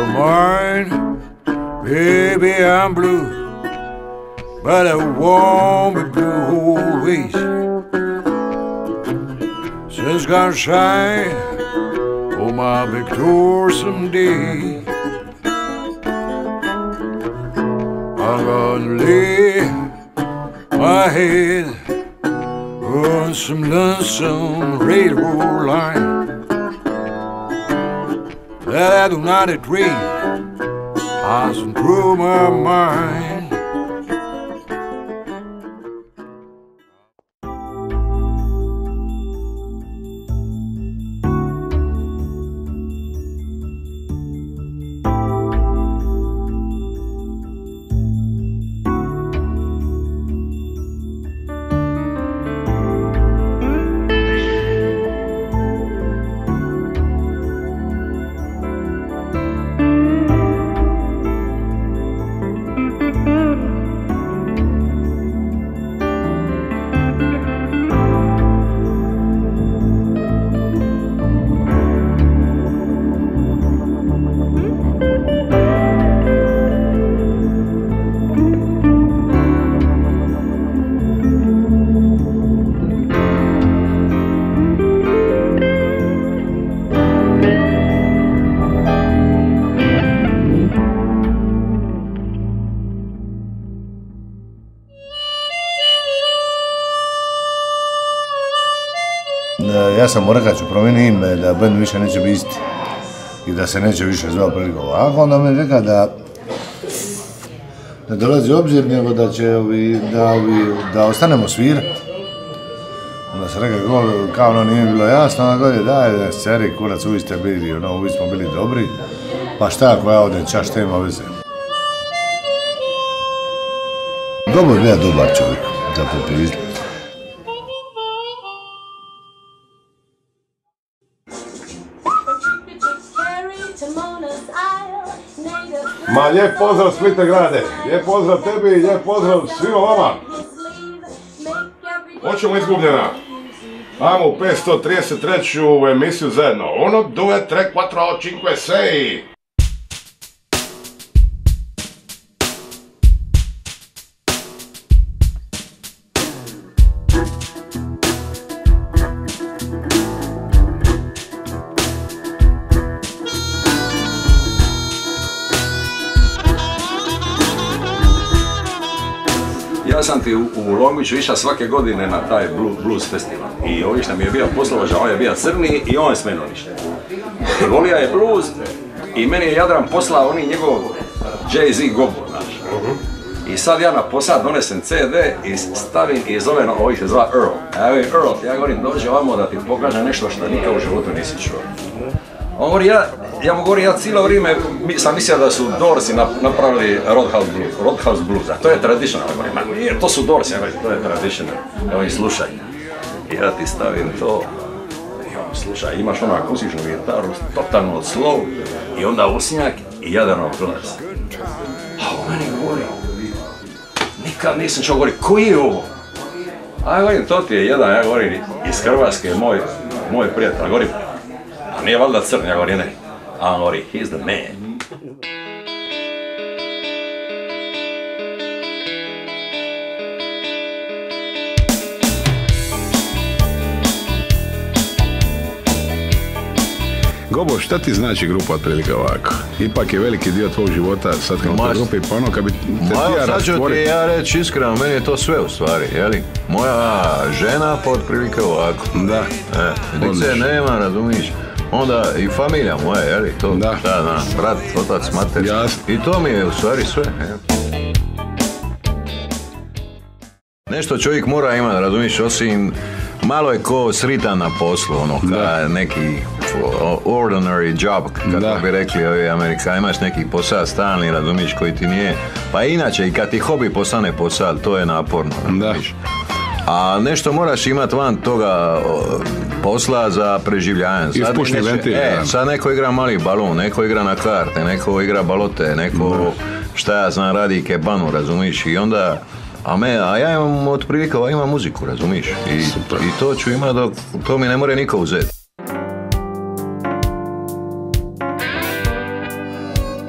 your mind. Baby, I'm blue, but I won't be blue always. Sun's gonna shine on my big door someday. I'm gonna lay my head on some lonesome railroad line that I do not dream passing through my mind. Ja sam morao kad ću promijeniti ime da bend više neće biti isti i da se neće više zvao Prilika ovako, onda mi je rekao da ne dolazi u obzir nego da će da ostanemo svirati. Onda sam rekao kao ono nije bilo jasno, onda govori daj sceri kurac uvijek ste bili, uvijek smo bili dobri, pa šta ako ja odem ča šta ima veze. Dobro je bio dobar čovjek za popizli. Ma lijep pozdrav Splite grade, lijep pozdrav tebi i lijep pozdrav svima vama. Hoćemo izgubljena. Ajmo u 533. emisiju zajedno. 1, 2, 3, 4, 5, 6. Ja sam ti u Lombiću išao svake godine na taj blues festival i ovi što mi je bio poslovođa, on je bio crni i on je s menom išao. Volio je blues i meni je Jadran poslao oni njegov Jay-Z gobu, znaš. I sad ja na posad donesem CD i stavim i zovem ovih se zva Earl. Earl, ja govorim dođe ovamo da ti pokažem nešto što nikad u životu nisi čuo. On govori, ja mu govorim, ja cijelo vrijeme sam mislio da su Doorsi napravili Roadhouse Blues, a to je traditional. Ma nije, to su Doorsi, ja govorim, to je traditional. Evo i slušaj. I ja ti stavim to, slušaj, imaš onu akustičnu gitaru, totalno slow, i onda usnjak i Jadranov glas. A on meni govori, nikad nisam čuo, govori, koji je ovo? A ja govorim, to ti je jedan, ja govorim, iz Hrvatske, moj prijatelj, govorim, a nije valjda crn, ja govorim, ne. A on govori, he's the man. Gobo, šta ti znači grupa otprilike ovako? Ipak je veliki dio tvog života sad kad u toj grupi, pa ono kad bi te tija sad ću ti ja reći iskreno, meni je to sve u stvari, jeli? Moja žena pa otprilike ovako. Da. Dice nema, razumiš? Onda i familija moja, jeli? To, da. Brat, otac, mater. I to mi je u stvari sve. Nešto čovjek mora imati, razumiš, osim malo je ko sritan na poslu, ono, neki ordinary job, kako bi rekli ovi Amerikani, imaš neki posao stalni, razumiš, koji ti nije, pa inače i kad ti hobi postane posao, to je naporno, razumiš. A nešto moraš imati van toga posla za preživljanje. Ispušni ventil. Sad neko igra mali balon, neko igra na karte, neko igra balote, neko šta ja znam radi kebanu, razumiš, i onda a ja imam otprilike, imam muziku, razumiš, i to ću imati dok to mi ne more niko uzeti.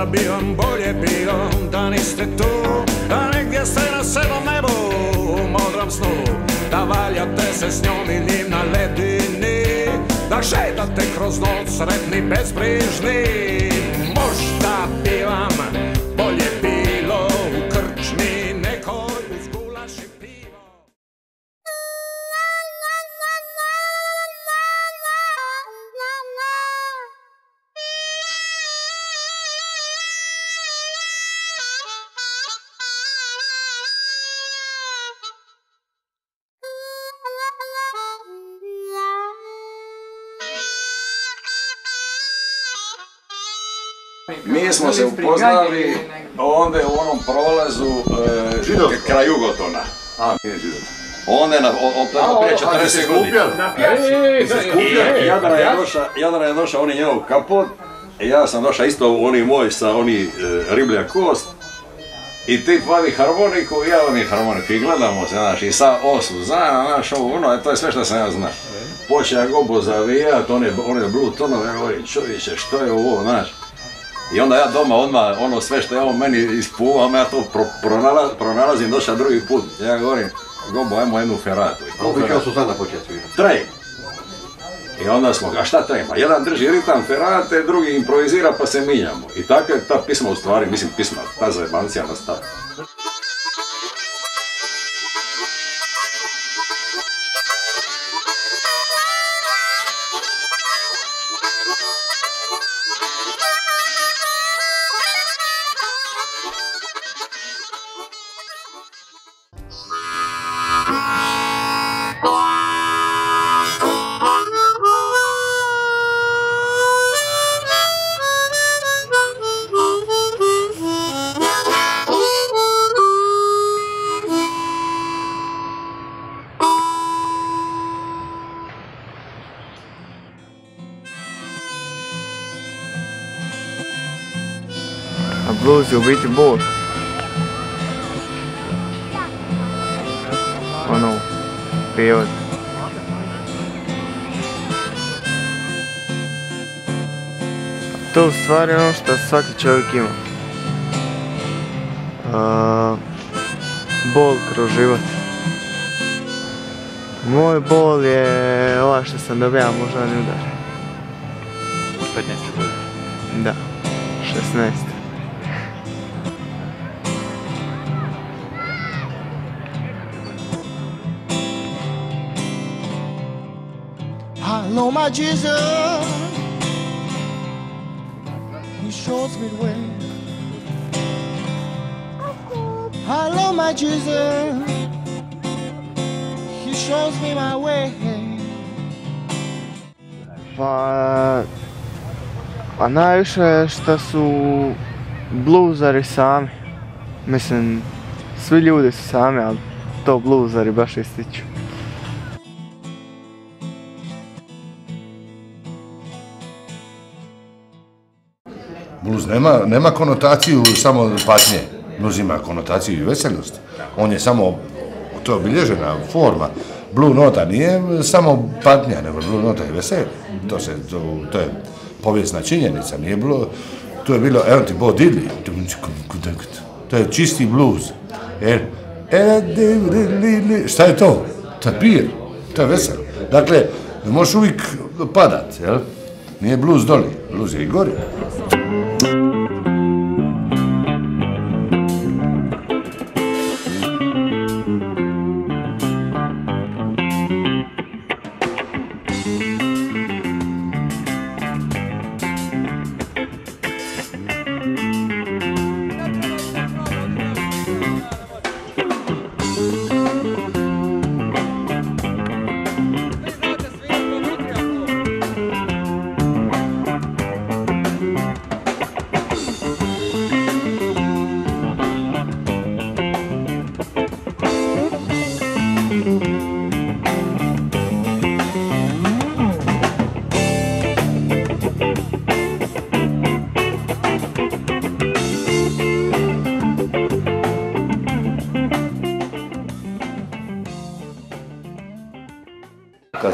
bi vam bolje bilo da niste tu, da negdje ste na sedmom nebu u modrom snu, da valjate se s njom i njim na ledini, da šetate kroz noć sretni bezbrižni. Možda bi vam bolje bilo u krčmi nekoj uz gulaš i pivo. Mi smo se upoznali onda u onom prolazu kraj Jugotona. Nije Židov. Onda je prije 40 godina. Jadran je došao, on je njegov kapot, ja sam došao isto oni moj sa oni riblja kost. I ti vadi harmoniku, ja vadim harmoniku i gledamo se, znaš, i sa osu, znaš, ovo, ono, to je sve što sam ja znao. Počeo je gobo zavijat, one blue tonove, oj čovječe, što je ovo, znaš. I onda ja doma odmah, ono sve što je ovo meni ispuvam, ja to pronalazim, došao drugi put. Ja govorim, gobo, ajmo jednu feratu. Koliko su sada početi svirati? Traje. I onda smo, a šta treba? Jedan drži ritam ferate, drugi improvizira pa se mijenjamo. I tako je ta pisma u stvari, mislim pisma, ta zajebancija nastavi. A blues je u biti bol. Ono, prijevod. To je u stvari ono što svaki čovjek ima. Bol kroz život. Moj bol je ova što sam dobija moždani udar. 15 godina. Da, 16. I know my Jesus, He shows me the way. I know my Jesus, He shows me my way. Pa najviše što su bluzari sami. Mislim, svi ljudi su sami, ali to bluzari baš ističu. Blues nema konotaciju samo patnje, blues ima konotaciju i veseljosti. On je samo, to je obilježena forma. Blue nota nije samo patnja, nego blue nota je veselje. To je povijesna činjenica, nije bilo, to je bilo, evo ti Bo Diddley, to je čisti blues. Šta je to? To je pir, to je veselo. Dakle, možeš uvijek padat, jel? Nije blues doli, blues je i gori.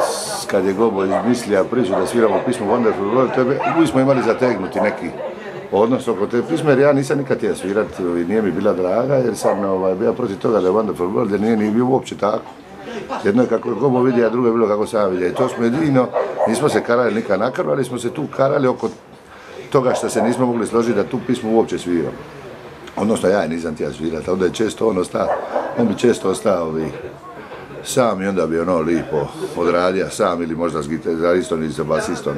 Kad je Gobo izmislio priču da sviramo pismo Wonderful World, mi smo imali zategnuti neki odnos oko te pisme, jer ja nisam nikad htio svirati i nije mi bila draga, jer sam bio protiv toga da je Wonderful World, jer nije ni bio uopće tako. Jedno je kako je Gobo vidio, a drugo je bilo kako sam vidio. I to smo jedino, nismo se karali nikad na krv, ali smo se tu karali oko toga što se nismo mogli složiti da tu pismu uopće sviramo. Odnosno ja je nisam htio svirati, onda je često on bi često ostao sam i onda bi ono lipo odradio sam ili možda s gitaristom ili sa basistom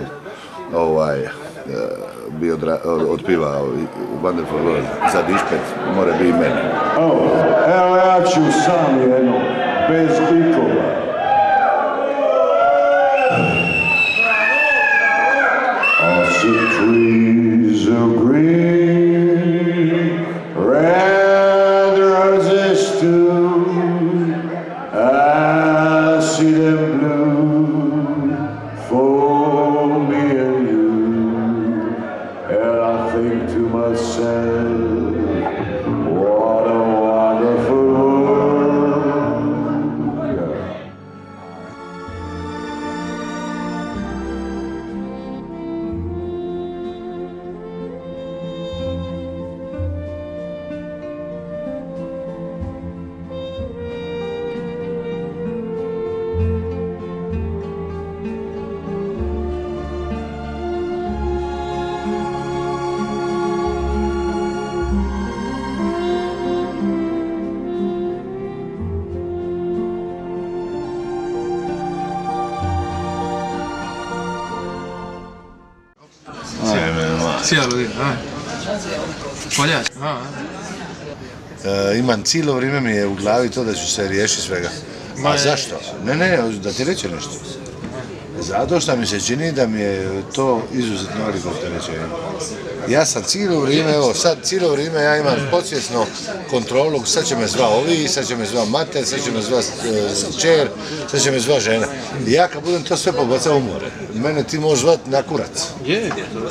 bi otpivao Wonderful World za dišpet, more bi i meni. Evo ja ću sam jedno, bez ikova. All the trees are green, red roses too. I see them blue for me and you. And I think to myself, what a wonderful world. Imam cijelo vrijeme mi je u glavi to da ću se riješiti svega. A zašto? Ne, da ti reći nešto. Zato što mi se čini da mi je to izuzetno veliko opterećenje. Ja sam cijelo vrijeme, evo sad cijelo vrijeme ja imam podsvjesno kontrolu, sad će me zva ovi, sad će me zva mate, sad će me zva čer, sad će me zva žena. I ja kad budem to sve pobacao u more, mene ti možeš zvati na kurac. Je.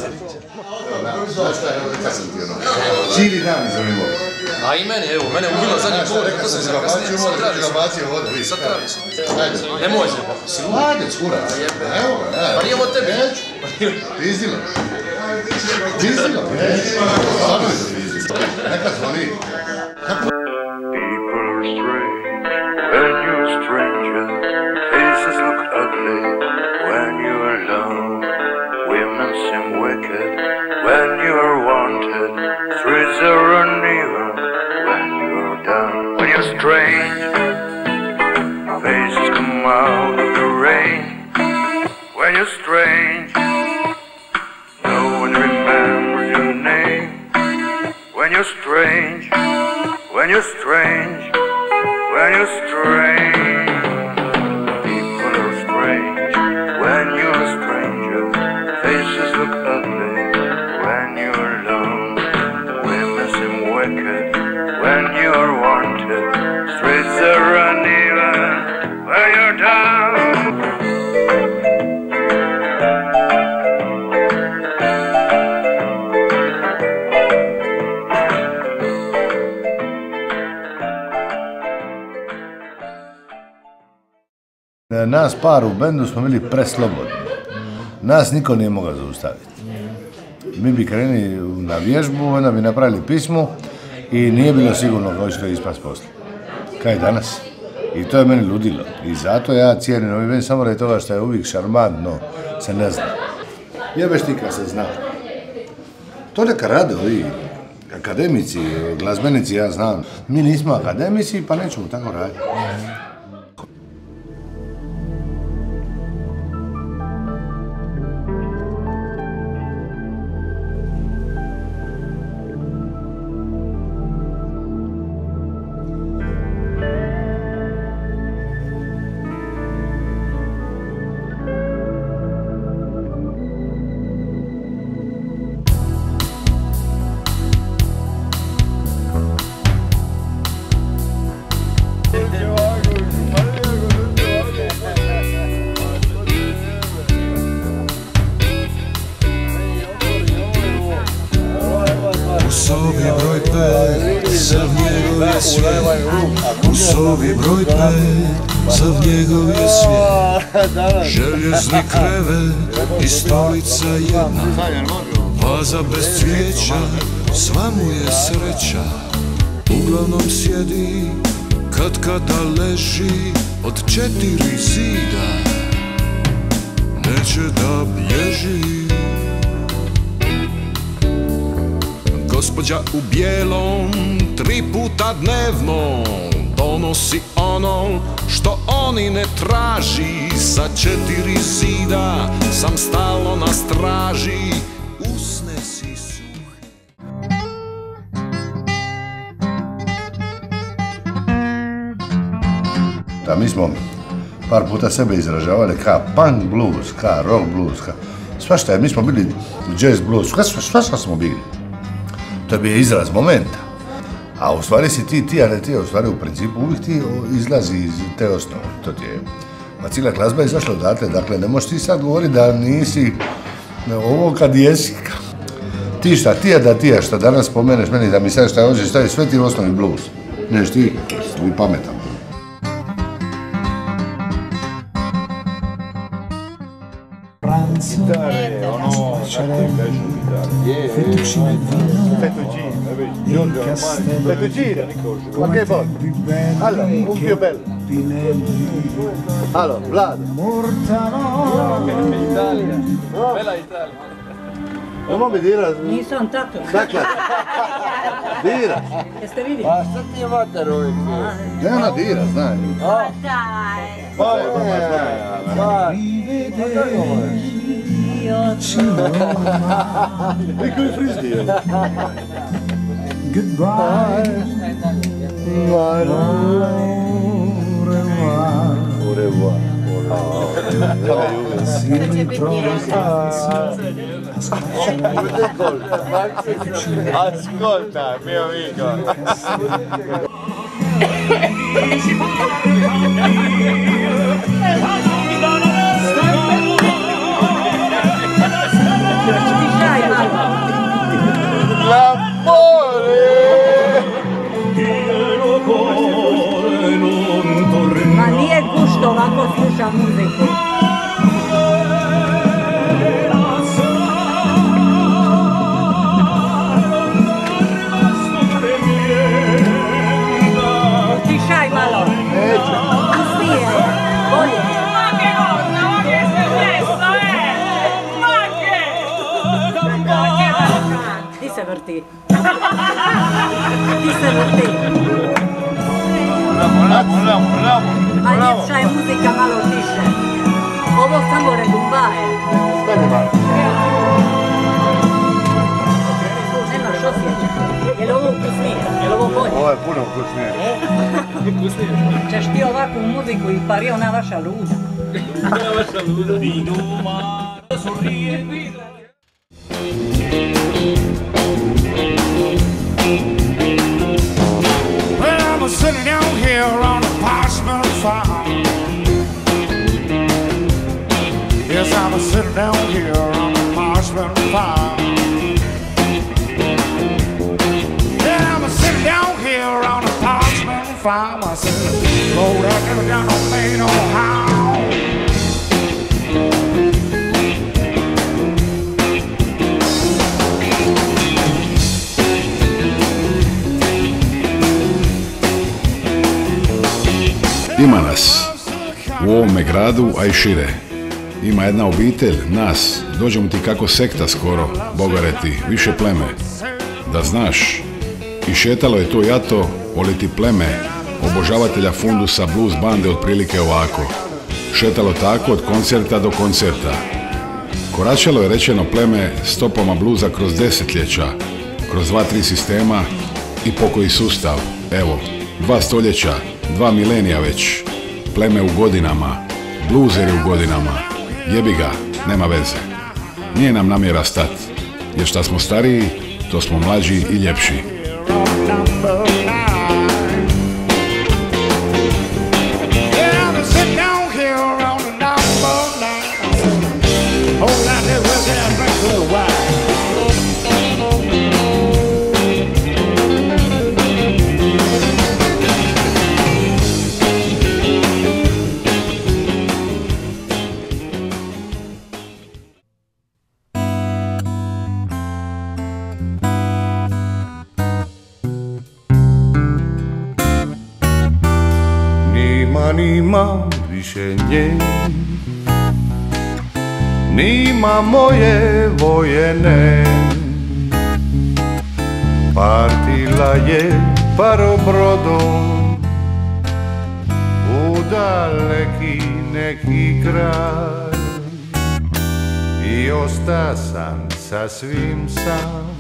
Cijeli dan mi zovemo. A i mene, evo, mene ubilo zadnji put, to sam zakasnije, sad tražiš. Sad tražiš. Nemoj se. Sladec, kurac. Evo ga, evo. Pa nijem od tebe. Pizdilo. Pizdilo. Stvarno je to pizdilo. Neka zvoni. People are strange when you're a stranger. Faces look ugly when you're alone. Women seem wicked when you're wanted. Streets are uneven when you're down. When you're strange, faces come out of the rain. When you're strange, no one remembers your name. When you're strange, when you're strange, when you're strange. People are strange when you're a stranger. Faces look ugly when you're alone. Women seem wicked when you're wanted. Streets are uneven when you're down. Nas par u bendu smo bili preslobodni. Nas niko nije mogao zaustaviti. Mi bi krenuli na vježbu, onda bi napravili pismu i nije bilo sigurno kako će to ispast poslije. Kaj danas? I to je meni ludilo. I zato ja cijenim ovaj bend samo radi toga što je uvijek šarmantno, se ne zna. Jebeš ti kad se zna. To neka rade ovi akademici, glazbenici, ja znam. Mi nismo akademici pa nećemo tako raditi. U sobi broj 5, sav njegov je svijet. Željezni krevet i stolica jedna. Vaza bez cvijeća, sva mu je sreća. Uglavnom sjedi, kad kada leži od 4 zida. Neće da bježi. Gospođa u bijelom 3 puta dnevno donosi ono što oni ne traži. Sa 4 zida sam stalno na straži. Usne si suhe. Da, mi smo par puta sebe izražavali ka punk blues, ka rock blues, ka svašta je, mi smo bili jazz blues, svašta smo bili. To je bio izraz momenta. A u stvari si ti, a ne ti, u stvari u principu uvijek ti izlazi iz te osnove. To ti je, a cijela glazba je izašla odatle, dakle ne možeš ti sad govoriti da nisi ovo kad jesi. Ti šta, ti šta danas spomeneš meni da mi sad šta hoćeš staviti, sve ti osnovni blues. Neš ti, vi pametan. Gitare, ono, fettuccine, fettuccine, ma che poi? Allora, un più bello. Allora, Vlad. Italia, bella Italia. Nemoj mi dirat. Nisam tato. Dakle, dirat. Jeste vidjeli? Pa šta ti je mater uvijek? Ne ona dirat, znaj. Pa daj. Pa i koji frizdi je? Goodbye, my love, au revoir. Ascolta, mio amico. Ma nije gušto ovako sluša muziku. Utišaj malo. Pustije, bolje. Di se vrti? Di se vrti? Ma ljepša je muzika malo tiše. Ovo samo redumbaje. Stani malo. Nemaš osjećaj. Je li ovo ukusnije? Je li ovo bolje? Ovo je puno ukusnije. Češ ti ovakvu muziku i pari ona vaša luda. Ona vaša luda. Well, I'm sitting down here on a Parchman farm. Yes, I'm sitting down here on a Parchman farm. Yeah, I'm sitting down here on a Parchman farm. I said, Lord, I never got no pain no harm. Ima nas u ovome gradu, a i šire. Ima jedna obitelj, nas, dođemo ti kako sekta skoro, bogareti, više pleme. Da znaš, i šetalo je to jato, oliti pleme, obožavatelja fundusa blues bande otprilike ovako. Šetalo tako od koncerta do koncerta. Koračalo je rečeno pleme stopama bluza kroz desetljeća, kroz 2-3 sistema i pokoji sustav, evo, 2 stoljeća, 2 milenija već, pleme u godinama, bluzeri u godinama, jebi ga, nema veze. Nije nam namjera stat, jer šta smo stariji, to smo mlađi i ljepši. zanima više nje. Nima moje vojene, partila je parobrodom u daleki neki kraj i osta sam sasvim sam.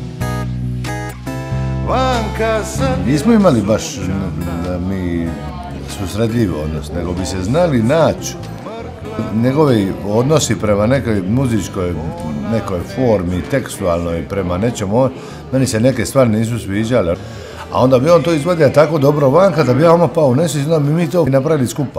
Vanka sad... Nismo imali baš da mi susretljiv odnos, nego bi se znali naći. Njegovi odnosi prema nekoj muzičkoj, nekoj formi, tekstualnoj, prema nečemu, meni se neke stvari nisu sviđale. A onda bi on to izvodio tako dobro vanka da bi ja ono pao u nesvijest, da bi mi to napravili skupa.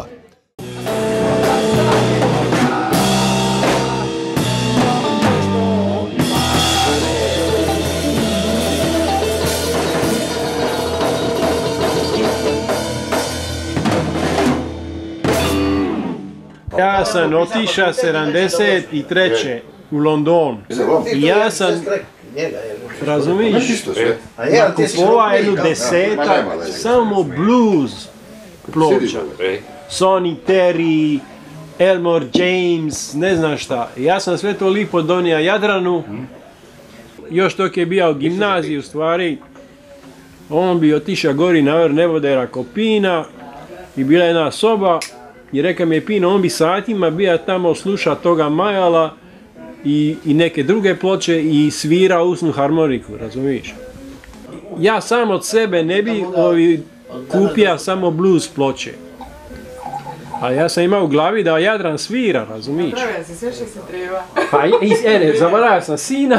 Ja sam otišao 73. u London i ja sam, razumiješ, kupovao jednu 10 samo blues ploča. Sonny Terry, Elmore James, ne znam šta. Ja sam sve to lipo donio Jadranu, još dok je bio u gimnaziji u stvari, on bi otišao gori na vrh nebodera Kopina i bila jedna soba. I reka mi je Pino, on bi satima bio tamo sluša toga Majala i neke druge ploče i svira usnu harmoniku, razumiješ? Ja sam od sebe ne bi kupio samo blues ploče. A ja sam imao u glavi da Jadran svira, razumiješ? Napravio si sve što se treba. Pa zaboravio sam sina,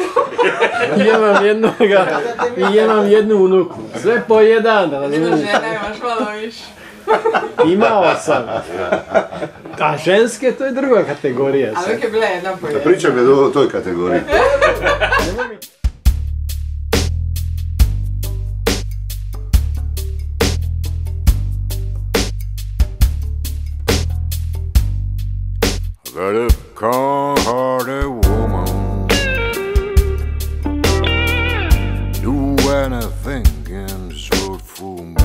imam jednu unuku, sve po jedan, razumiješ? Jedna žena imaš malo više. Imao sam. A ženske, to je druga kategorija. Ali uvijek je bila jedna po jedna. Pričam je o toj kategoriji. Got a kind-hearted woman, do anything and so for me.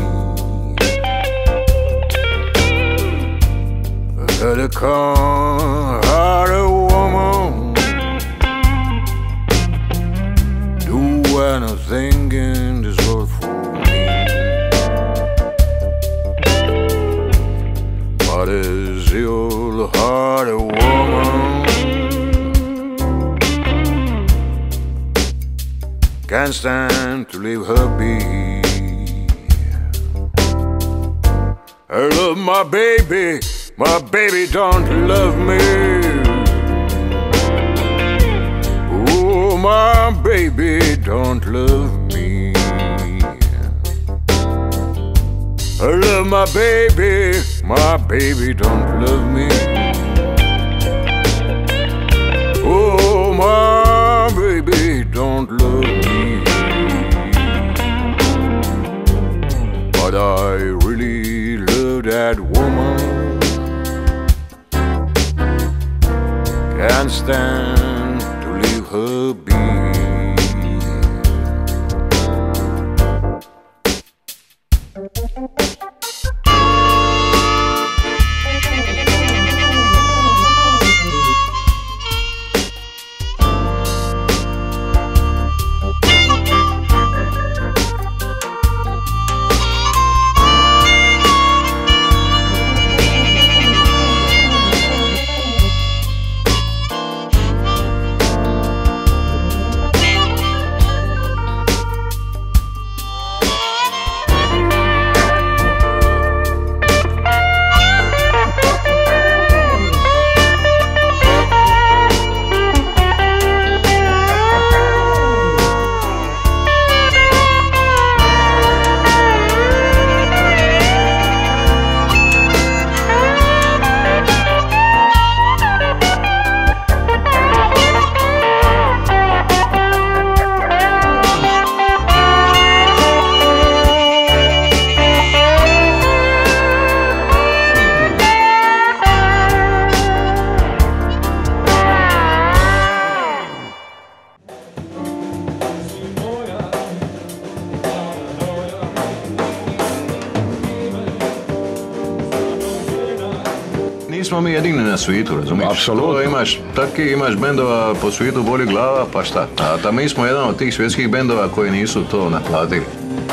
Got a kind-hearted woman, do anything in this world for me. But is the old-hearted woman can't stand to leave her be. I love my baby don't love me. Oh, my baby don't love me. I love my baby don't love me. Oh, my baby don't love me. But I really love that woman. Can't stand to leave her be. nismo mi jedini na svijetu, razumiješ? Apsolutno. Imaš bendova po svijetu boli glava, pa šta? A mi smo jedan od tih svjetskih bendova koji nisu to naplatili.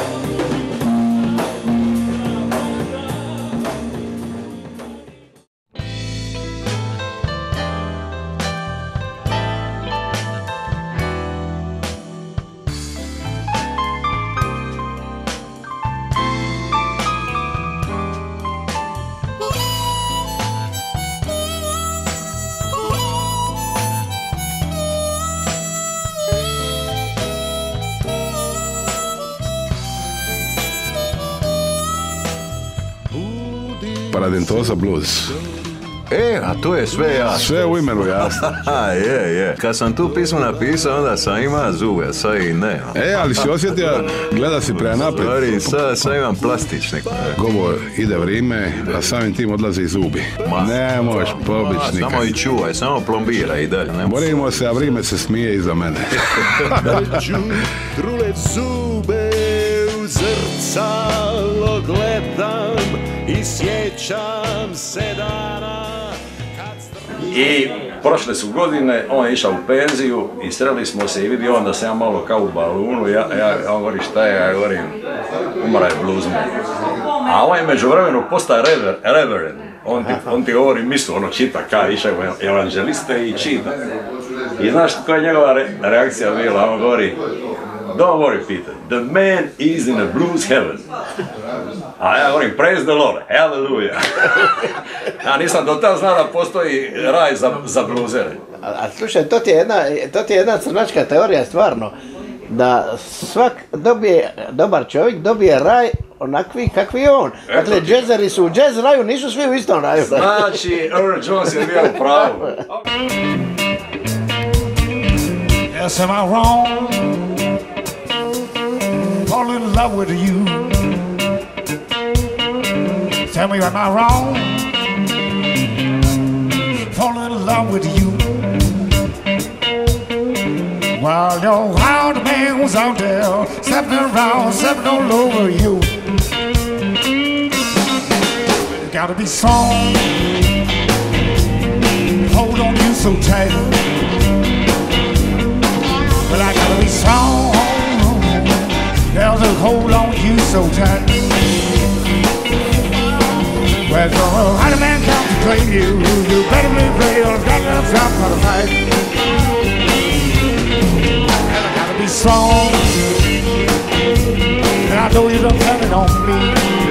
Paradentosa Blues. A to je sve jasno. Sve u imenu jasno. Je. Kad sam tu pismu napisao, onda sam imao zube, sad i ne. Ali si osjetio, gleda si prema naprijed. Sad imam plastične. Govo, ide vrijeme, a samim tim odlaze i zubi. Ne možeš pobići nikad. Samo i čuvaj, samo plombira i dalje. Borimo se, a vrijeme se smije iza mene. Neću trulet zube, u zrcalo gledam i sjećam se dana. I prošle su godine, on je išao u penziju i sreli smo se i vidio on da sam ja malo kao u balunu, on govori šta je, ja govorim, umara je bluesman. A on je međuvremenu postao reverend, on ti govori misu, ono čita, kao išao u evanđeliste i čita. I znaš koja je njegova reakcija bila, on govori, don't worry Peter, the man is in a blues heaven. A ja govorim, praise the Lord, hallelujah. Ja nisam do tada znao da postoji raj za bluzere. A slušaj, to ti je jedna crnačka teorija stvarno, da svak dobar čovjek dobije raj onakvi kakvi je on. Dakle, džezeri su u džez raju, nisu svi u istom raju. Znači, Earl Jones je bio u pravu. Yes, am I wrong? Fall in love with you. Tell me, am I wrong? Fall in love with you. While your wild man was out there, stepping around, stepping all over you. You gotta be strong. Hold on you so tight. Well, I gotta be strong. There's a hold on you so tight. Well, so how the man comes to play you, you better be brave, or got enough time for the fight. And I gotta be strong, and I know you don't depend on me.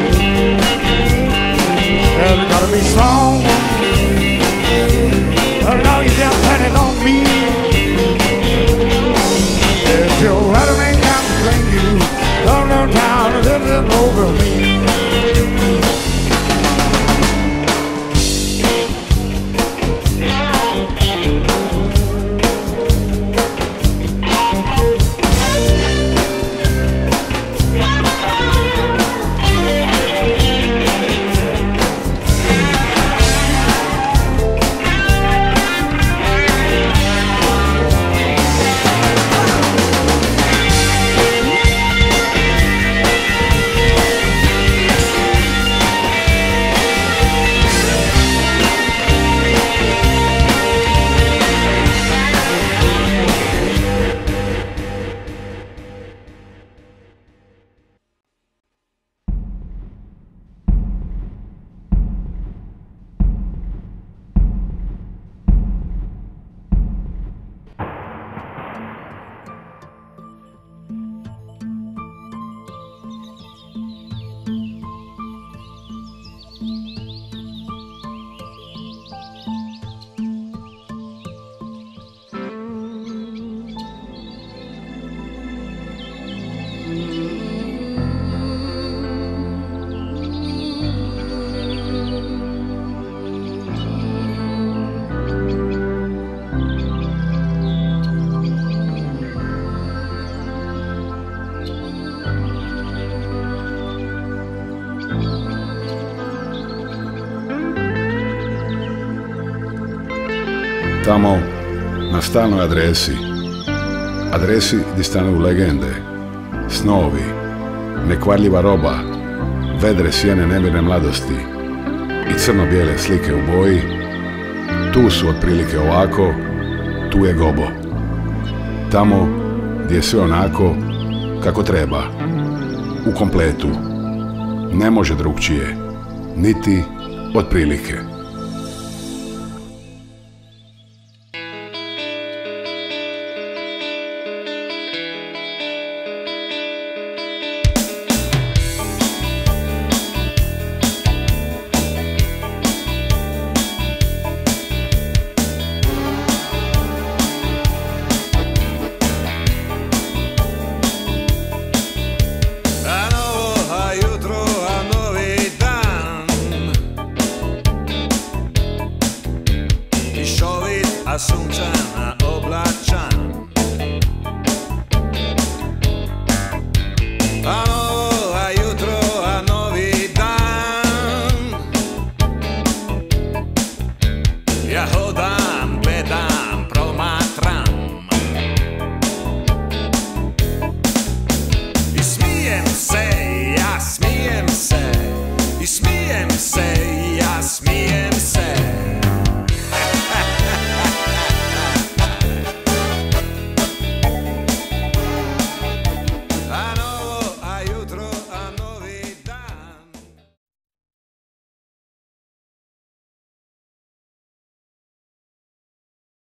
Well, you gotta be strong, I know you don't depend on me. If your other man comes to play you, don't run down and living over me. Tamo, na stalnoj adresi gdje stanuju legende, snovi, nekvarljiva roba, vedre sjene nemirne mladosti i crno-bijele slike u boji, Tu su otprilike ovako, tu je gobo. Tamo gdje je sve onako kako treba, u kompletu. Ne može drugčije, niti otprilike. A sunčana oblačan